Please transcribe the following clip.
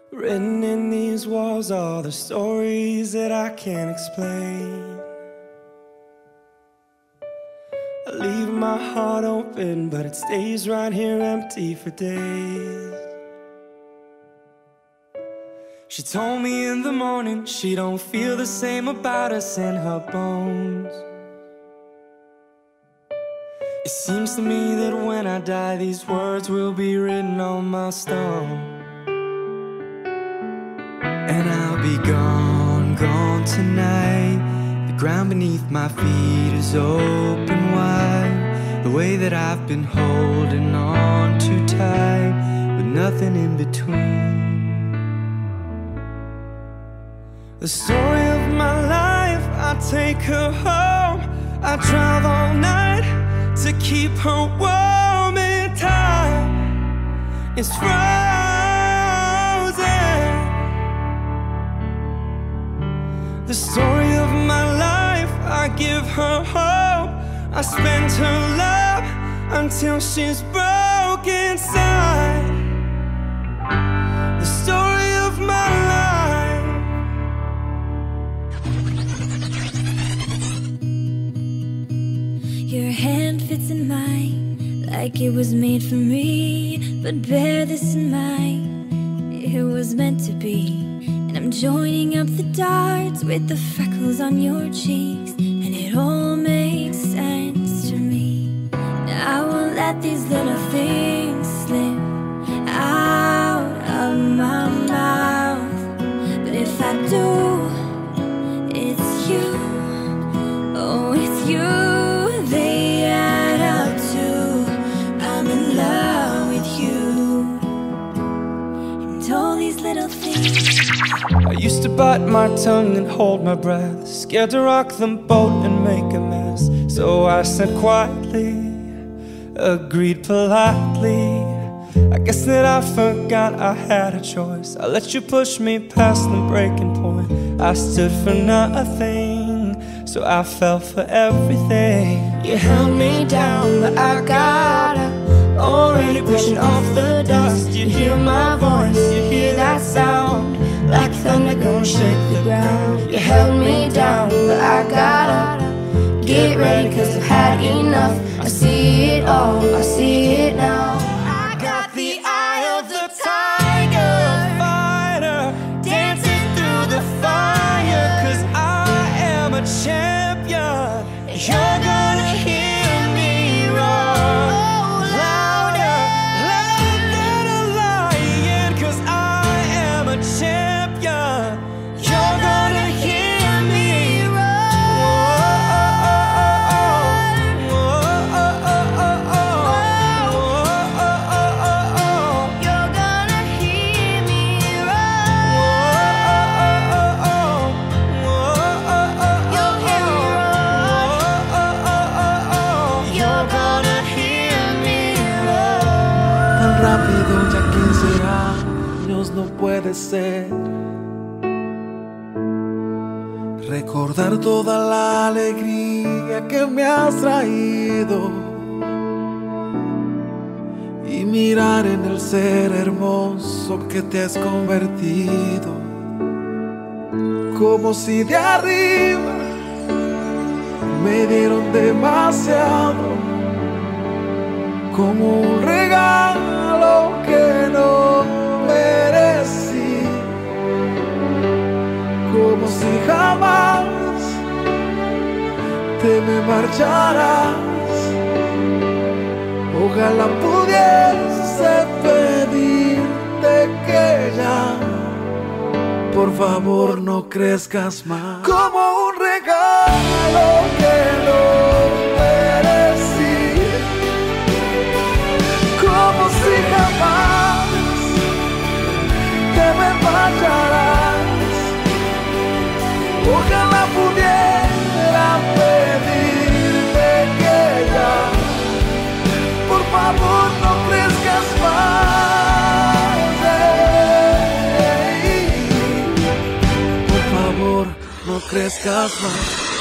Written in these walls are the stories that I can't explain. I leave my heart open, but it stays right here empty for days. She told me in the morning she don't feel the same about us in her bones. It seems to me that when I die, these words will be written on my stone. And I'll be gone, gone tonight. The ground beneath my feet is open wide. The way that I've been holding on too tight, with nothing in between. The story of my life, I take her home. I drive all night to keep her warm in time. It's frozen. The story of my life, I give her hope. I spend her love until she's broke inside. The story of my life. Your hand fits in mine like it was made for me, but bear this in mind, it was meant to be. And I'm joining up the dots with the freckles on your cheeks, and it all makes sense to me. Now I won't let these little things slip out of my mouth, but if I do, it's you, oh it's you, they add up to I'm in love with you, and all these little things. I used to bite my tongue and hold my breath, scared to rock the boat and make a mess. So I said quietly, agreed politely. I guess that I forgot I had a choice. I let you push me past the breaking point. I stood for nothing, so I fell for everything. You held me down, but I got up, already brushing off the dust. You hear my voice, you hear that sound, like thunder gonna shake the ground. You held me down, but I got up. Get ready, cause I've had enough. I see it all, I see it now. I got the eye of the tiger, fighter, dancing through the fire. Cause I am a champion. You're gonna hear me roar louder, louder than a lion. Cause I am a champion. You're gonna hear me roar. You're gonna hear me roar. You'll hear me roar. You're gonna hear me roar. Tan rápido ya 15 años no puede ser. Recordar toda la alegría que me has traído y mirar en el ser hermoso que te has convertido. Como si de arriba me dieron demasiado, como un regalo que no merecí, como si jamás te me marcharás. Ojalá pudiese pedirte que ya, por favor no crezcas más, como un regalo que no merecí, como si jamás te me marcharás. Ojalá pudiera pedirte que ya, por favor no crezcas más, por favor no crezcas más.